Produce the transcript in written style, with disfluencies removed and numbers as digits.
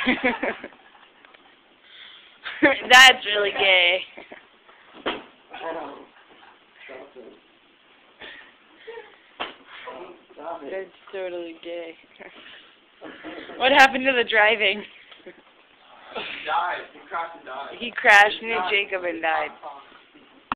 That's really gay. That's totally gay. What happened to the driving? He died. He crashed and died. He crashed into Jacob and died.